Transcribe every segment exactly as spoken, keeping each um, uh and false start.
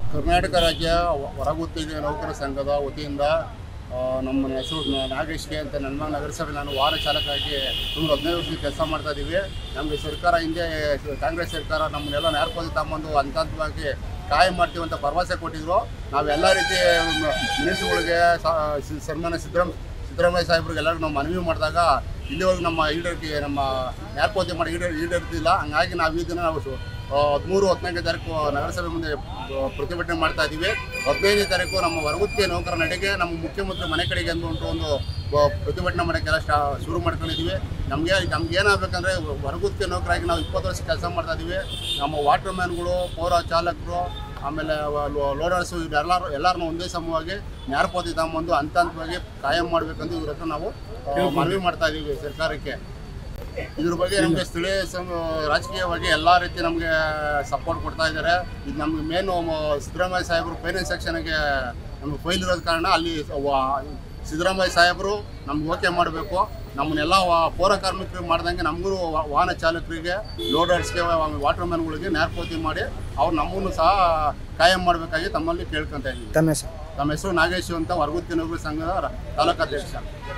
ಕರ್ನಾಟಕ ರಾಜ್ಯ ಹೊರಗುತ್ತಿಗೆ ನೌಕರ ಸಂಘದ ವತಿಯಿಂದ ನಮ್ಮ ಹೆಸರು ನಾಗೇಶ್ಗೆ ಅಂತ ನನ್ನ ನಗರಸಭೆ ನಾನು ವಾಹನ ಚಾಲಕರಾಗಿ ಸುಮಾರು ಹದಿನೈದು ವರ್ಷ ಕೆಲಸ ಮಾಡ್ತಾ ಇದ್ದೀವಿ. ನಮಗೆ ಸರ್ಕಾರ ಹಿಂದೆ ಕಾಂಗ್ರೆಸ್ ಸರ್ಕಾರ ನಮ್ಮನ್ನೆಲ್ಲ ನ್ಯಾರಪೋದಿ ತಗೊಂಬಂದು ಹಂತ ಹಂತವಾಗಿ ಕಾಯಂ ಮಾಡ್ತೀವಿ ಅಂತ ಭರವಸೆ ಕೊಟ್ಟಿದ್ರು. ನಾವೆಲ್ಲ ರೀತಿ ಮಿನಿಸ್ಟ್ರುಗಳಿಗೆ ಸನ್ಮಾನ್ಯ ಸಿದ್ದರಾಮ ಸಿದ್ದರಾಮಯ್ಯ ಸಾಹೇಬ್ರಿಗೆಲ್ಲರಿಗೂ ನಾವು ಮನವಿ ಮಾಡಿದಾಗ ಇಲ್ಲಿವರೆಗೂ ನಮ್ಮ ಈಡೇರಿಕೆ ನಮ್ಮ ನ್ಯಾರಪೋದಿ ಮಾಡಿ ಈಡೇ ಈಡೇರ್ತಿಲ್ಲ. ಹಂಗಾಗಿ ನಾವು ಈ ದಿನ ನಾವು ಹದಿಮೂರು ಹದಿನಾಲ್ಕನೇ ತಾರೀಕು ನಗರಸಭೆ ಮುಂದೆ ಪ್ರತಿಭಟನೆ ಮಾಡ್ತಾ ಇದ್ದೀವಿ. ಹದಿನೈದನೇ ತಾರೀಕು ನಮ್ಮ ಹೊರಗುತ್ತಿಗೆ ನೌಕರ ನಡೆಗೆ ನಮ್ಮ ಮುಖ್ಯಮಂತ್ರಿ ಮನೆ ಕಡೆಗೆ ಅಂದ್ಬಿಟ್ಟು ಒಂದು ಪ್ರತಿಭಟನೆ ಮಾಡೋಕ್ಕೆಲ್ಲ ಸ್ಟಾ ಶುರು ಮಾಡ್ಕೊಂಡಿದ್ದೀವಿ. ನಮಗೆ ನಮ್ಗೆ ಏನಾಗಬೇಕಂದ್ರೆ ಹೊರಗುತ್ತಿಗೆ ನೌಕರಾಗಿ ನಾವು ಇಪ್ಪತ್ತು ವರ್ಷ ಕೆಲಸ ಮಾಡ್ತಾ ಇದ್ದೀವಿ. ನಮ್ಮ ವಾಟರ್ ಮ್ಯಾನ್ಗಳು, ಪೌರ ಚಾಲಕರು, ಆಮೇಲೆ ಲೋಡರ್ಸು ಇವರೆಲ್ಲರೂ ಎಲ್ಲರನ್ನೂ ಒಂದೇ ಸಮವಾಗಿ ನ್ಯಾರಪೋದಿ ತಗೊಂಬಂದು ಹಂತ ಹಂತವಾಗಿ ಕಾಯಂ ಮಾಡಬೇಕಂದು ಇವ್ರ ಹತ್ರ ನಾವು ಮನವಿ ಮಾಡ್ತಾ ಇದ್ದೀವಿ ಸರ್ಕಾರಕ್ಕೆ. ಇದ್ರ ಬಗ್ಗೆ ನಮಗೆ ಸ್ಥಳೀಯ ರಾಜಕೀಯವಾಗಿ ಎಲ್ಲ ರೀತಿ ನಮಗೆ ಸಪೋರ್ಟ್ ಕೊಡ್ತಾ ಇದ್ದಾರೆ. ಇದು ನಮಗೆ ಮೇನು ಸಿದ್ದರಾಮಯ್ಯ ಸಾಹೇಬರು ಫೈನಾನ್ಸ್ ಸೆಕ್ಷನ್ಗೆ ನಮಗೆ ಫೈಲ್ ಇರೋದ ಕಾರಣ ಅಲ್ಲಿ ಸಿದ್ದರಾಮಯ್ಯ ಸಾಹೇಬರು ನಮ್ಗೆ ಓಕೆ ಮಾಡಬೇಕು. ನಮ್ಮನ್ನೆಲ್ಲ ಪೌರ ಕಾರ್ಮಿಕರಿಗೆ ಮಾಡ್ದಂಗೆ ನಮಗೂ ವಾಹನ ಚಾಲಕರಿಗೆ, ಲೋಡರ್ಸ್ಗೆ, ವಾಟರ್ ಮ್ಯಾನ್ಗಳಿಗೆ ನ್ಯಾರಪೋದಿ ಮಾಡಿ ಅವ್ರು ನಮ್ಮನ್ನು ಸಹ ಕಾಯಂ ಮಾಡಬೇಕಾಗಿ ತಮ್ಮಲ್ಲಿ ಕೇಳ್ಕೊತಾ ಇದ್ದೀವಿ. ತಮ್ಮ ಹೆಸರು ತಮ್ಮ ಹೆಸರು ನಾಗೇಶ್ ಅಂತ ಹೊರಗುತ್ತಿಗೆ ನೌಕರ ಸಂಘದ ತಾಲೂಕಾಧ್ಯಕ್ಷ.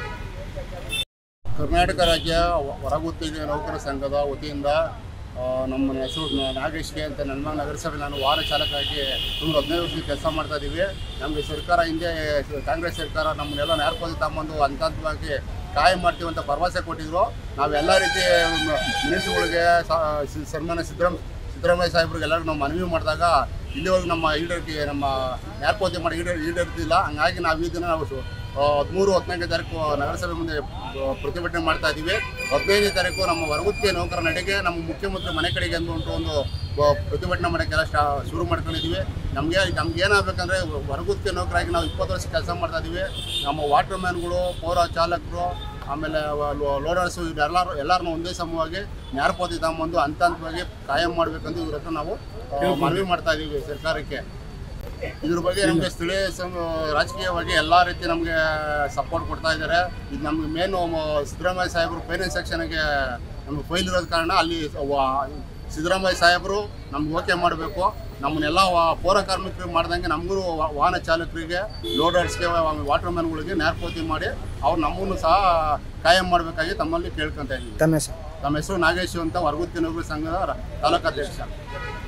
ಕರ್ನಾಟಕ ರಾಜ್ಯ ಹೊರಗುತ್ತಿಗೆ ನೌಕರ ಸಂಘದ ವತಿಯಿಂದ ನಮ್ಮ ಹೆಸರು ನಾಗೇಶ್ಗೆ ಅಂತ ನನ್ನ ನಗರಸಭೆ ನಾನು ವಾಹನ ಚಾಲಕರಾಗಿ ಸುಮಾರು ಹದಿನೈದು ವರ್ಷ ಕೆಲಸ ಮಾಡ್ತಾ ಇದ್ದೀವಿ. ನಮಗೆ ಸರ್ಕಾರ ಹಿಂದೆ ಕಾಂಗ್ರೆಸ್ ಸರ್ಕಾರ ನಮ್ಮನ್ನೆಲ್ಲ ನ್ಯಾರಪೋದಿ ತಗೊಂಬಂದು ಹಂತ ಹಂತವಾಗಿ ಕಾಯಂ ಮಾಡ್ತೀವಿ ಅಂತ ಭರವಸೆ ಕೊಟ್ಟಿದ್ರು. ನಾವೆಲ್ಲ ರೀತಿ ಮಿನಿಸ್ಟ್ರುಗಳಿಗೆ ಸನ್ಮಾನ್ಯ ಸಿದ್ದರಾಮ ಸಿದ್ದರಾಮಯ್ಯ ಸಾಹೇಬ್ರಿಗೆಲ್ಲರಿಗೂ ನಾವು ಮನವಿ ಮಾಡಿದಾಗ ಇಲ್ಲಿವರೆಗೂ ನಮ್ಮ ಈಡೇರಿಕೆ ನಮ್ಮ ನ್ಯಾರಪೋದಿ ಮಾಡಿ ಈಡೇ ಈಡೇರ್ತಿಲ್ಲ. ಹಂಗಾಗಿ ನಾವು ಈ ದಿನ ನಾವು ಹದಿಮೂರು ಹದಿನಾಲ್ಕನೇ ತಾರೀಕು ನಗರಸಭೆ ಮುಂದೆ ಪ್ರತಿಭಟನೆ ಮಾಡ್ತಾ ಇದ್ದೀವಿ. ಹದಿನೈದನೇ ತಾರೀಕು ನಮ್ಮ ಹೊರಗುತ್ತಿಗೆ ನೌಕರ ನಡೆಗೆ ನಮ್ಮ ಮುಖ್ಯಮಂತ್ರಿ ಮನೆ ಕಡೆಗೆ ಅಂದ್ಬಿಟ್ಟು ಒಂದು ಪ್ರತಿಭಟನೆ ಮಾಡೋಕ್ಕೆಲ್ಲ ಸ್ಟಾ ಶುರು ಮಾಡ್ಕೊಂಡಿದ್ದೀವಿ. ನಮಗೆ ನಮ್ಗೆ ಏನಾಗಬೇಕಂದ್ರೆ ಹೊರಗುತ್ತಿಗೆ ನೌಕರಾಗಿ ನಾವು ಇಪ್ಪತ್ತು ವರ್ಷ ಕೆಲಸ ಮಾಡ್ತಾ ಇದ್ದೀವಿ. ನಮ್ಮ ವಾಟರ್ ಮ್ಯಾನ್ಗಳು, ಪೌರ ಚಾಲಕರು, ಆಮೇಲೆ ಲೋಡರ್ಸು ಇವರೆಲ್ಲರೂ ಎಲ್ಲರನ್ನೂ ಒಂದೇ ಸಮವಾಗಿ ನ್ಯಾರಪೋದಿ ತಗೊಂಬಂದು ಹಂತ ಹಂತವಾಗಿ ಕಾಯಂ ಮಾಡಬೇಕಂದು ಇವ್ರ ಹತ್ರ ನಾವು ಮನವಿ ಮಾಡ್ತಾ ಇದ್ದೀವಿ ಸರ್ಕಾರಕ್ಕೆ. ಇದ್ರ ಬಗ್ಗೆ ನಮಗೆ ಸ್ಥಳೀಯ ರಾಜಕೀಯವಾಗಿ ಎಲ್ಲ ರೀತಿ ನಮಗೆ ಸಪೋರ್ಟ್ ಕೊಡ್ತಾ ಇದ್ದಾರೆ. ಇದು ನಮಗೆ ಮೇನು ಸಿದ್ದರಾಮಯ್ಯ ಸಾಹೇಬರು ಫೈನಾನ್ಸ್ ಸೆಕ್ಷನ್ಗೆ ನಮಗೆ ಫೈಲ್ ಇರೋದ ಕಾರಣ ಅಲ್ಲಿ ಸಿದ್ದರಾಮಯ್ಯ ಸಾಹೇಬರು ನಮ್ಗೆ ಓಕೆ ಮಾಡಬೇಕು. ನಮ್ಮನ್ನೆಲ್ಲ ಪೌರ ಕಾರ್ಮಿಕರಿಗೆ ಮಾಡ್ದಂಗೆ ನಮಗೂ ವಾಹನ ಚಾಲಕರಿಗೆ, ಲೋಡರ್ಸ್ಗೆ, ವಾಟರ್ ಮ್ಯಾನ್ಗಳಿಗೆ ನ್ಯಾರಪೋದಿ ಮಾಡಿ ಅವ್ರು ನಮ್ಮನ್ನು ಸಹ ಕಾಯಂ ಮಾಡಬೇಕಾಗಿ ತಮ್ಮಲ್ಲಿ ಕೇಳ್ಕೊತಾ ಇದ್ದೀವಿ. ತಮ್ಮ ಹೆಸರು ತಮ್ಮ ಹೆಸರು ನಾಗೇಶ್ ಅಂತ ಹೊರಗುತ್ತಿಗೆ ನೌಕರ ಸಂಘದ ತಾಲೂಕಾಧ್ಯಕ್ಷ.